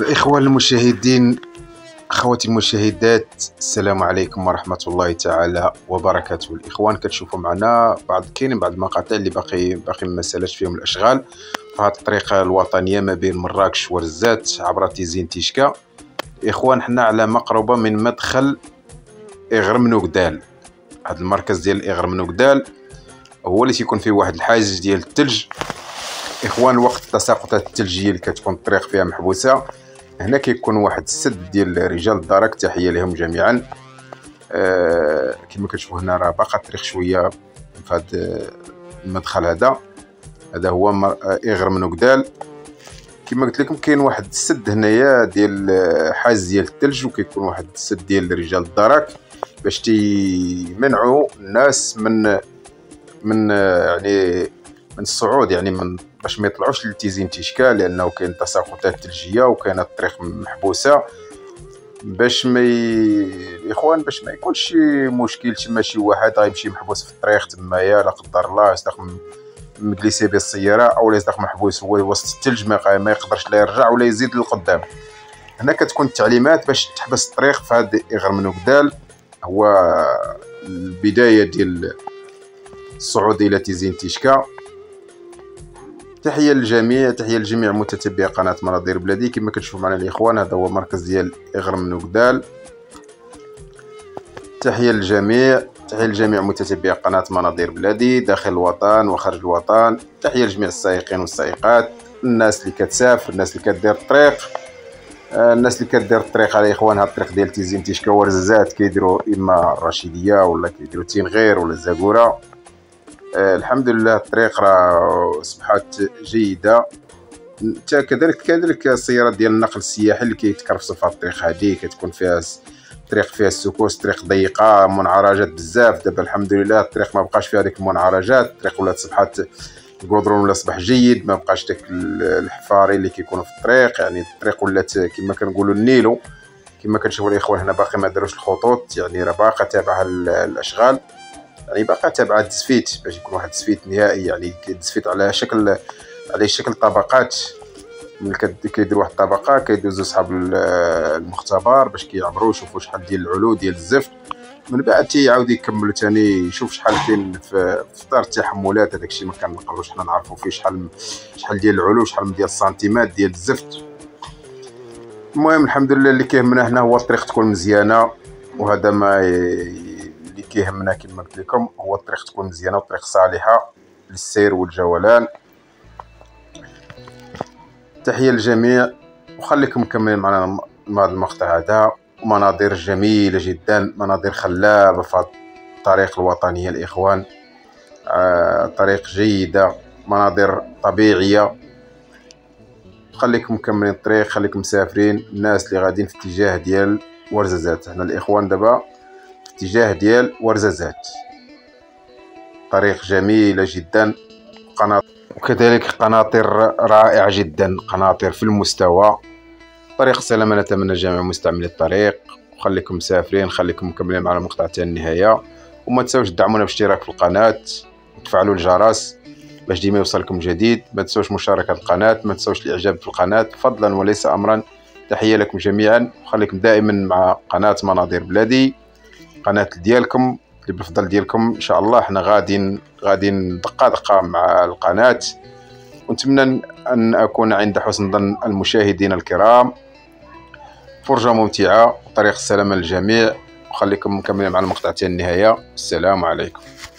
الإخوان المشاهدين، أخواتي المشاهدات، السلام عليكم ورحمة الله تعالى وبركاته. الإخوان كتشوفوا معنا كاينين بعض المقاطع اللي باقي ما سالش فيهم الأشغال في هذه الطريقة الوطنية ما بين مراكش ورزات عبر تيزين تيشكا. إخوان حنا على مقربة من مدخل إغرمنوكدال. هذا المركز ديال إغرمنوكدال هو اللي تيكون فيه واحد الحاجز ديال الثلج. إخوان وقت التساقطات الثلجية اللي كتكون الطريق فيها محبوسة، هنا كيكون واحد السد ديال رجال الدرك، تحية لهم جميعا. كما كتشوفوا هنا راه باقا الطريق شوية في هذا المدخل. هذا هو إغرمنوكدال. كما قلت لكم كاين واحد السد هنايا ديال حاز ديال الثلج، وكيكون واحد السد ديال رجال الدرك باش تيمنعوا الناس من الصعود، يعني باش ما يطلعوش لتيزين تيشكا، لانه كاين تساقطات ثلجيه وكاينه الطريق محبوسه، باش ما الاخوان باش ما يكونش شي مشكل، تما شي واحد غيمشي محبوس في الطريق تمايا لا قدر الله يصدق مجلسي بالسياره او يصدق محبوس هو وسط الثلج، ما يقدرش لا يرجع ولا يزيد للقدام. هنا كتكون التعليمات باش تحبس الطريق في هذا إغرمنوكدال، هو البدايه ديال الصعود الى تيزين تيشكا. تحية للجميع، تحية لجميع متتبعي قناة مناظير بلادي. كما كتشوفوا معنا الإخوان هذا هو مركز ديال إغرمنوكدال. تحية للجميع، تحية لجميع متتبعي قناة مناظير بلادي داخل الوطن وخارج الوطن. تحية لجميع السائقين والسائقات، الناس اللي كتسافر، الناس اللي كدير الطريق، الناس اللي كدير الطريق على إخوان. هاد الطريق ديال تيزين تيشكا ورزازات كيديروا إما الرشيدية ولا كيديروا تينغير ولا الزاكورة. الحمد لله الطريق راه اصبحت جيده. كذلك السيارات ديال النقل السياحي اللي كيتكرفسوا في الطريق هذه، كتكون فيها الطريق فيها السكوس، طريق ضيقه، منعرجات بزاف. دابا الحمد لله الطريق ما بقاش فيها ديك المنعرجات، الطريق ولات صبحت الكودرون ولا صبح جيد، ما بقاش داك الحفاري اللي كيكونوا في الطريق. يعني الطريق ولات كما كنقولوا النيلو. كما كنشوفوا الاخوان هنا باقي ما داروش الخطوط، يعني راه باقا تابعه الاشغال، يعني باقا تابعه التزفيت باش يكون واحد التزفيت نهائي، يعني كيتزفيت على شكل طبقات. ملي كيديروا واحد الطبقه كيدوزوا صحاب المختبر باش كيعبروا يشوفوا شحال ديال العلو ديال الزفت، من بعد تيعاود يكملوا ثاني يشوف شحال كاين في اطار التحملات. هذاك الشيء ما كنقدروش حنا نعرفوا فيه شحال ديال العلو، شحال ديال السنتيمات ديال الزفت. المهم الحمد لله اللي كيهمنا هنا هو الطريق تكون مزيانه، وهذا ما اللي كيهمنا كما قلت لكم، هو الطريق تكون مزيانه والطريق صالحه للسير والجولان. تحيه للجميع، وخليكم مكملين معنا مع هذا المقطع هذا. مناظر جميله جدا، مناظر خلابه في الطريق الوطنيه الاخوان. طريق جيده، مناظر طبيعيه. خليكم مكملين الطريق، خليكم مسافرين. الناس اللي غاديين في اتجاه ديال ورزازات، حنا الاخوان دابا في اتجاه ديال ورزازات. طريق جميله جدا، وكذلك قناطر رائعه جدا، قناطر في المستوى. طريق سلامه، نتمنى جميع مستعملي الطريق. وخليكم مسافرين، خليكم مكملين معنا المقطع حتى النهايه، وما تنساوش تدعمونا باشتراك في القناه وتفعلوا الجرس باش ديما يوصلكم جديد. ما تنساوش مشاركه القناه، ما تنساوش الاعجاب في القناه فضلا وليس امرا. تحيه لكم جميعا، وخليكم دائما مع قناه مناظير بلادي، قناه ديالكم اللي بالفضل ديالكم. ان شاء الله حنا غادي دقه مع القناه، ونتمنى ان اكون عند حسن ظن المشاهدين الكرام. فرجه ممتعه، طريق السلامه للجميع، وخليكم مكملين مع المقطع حتى النهايه. السلام عليكم.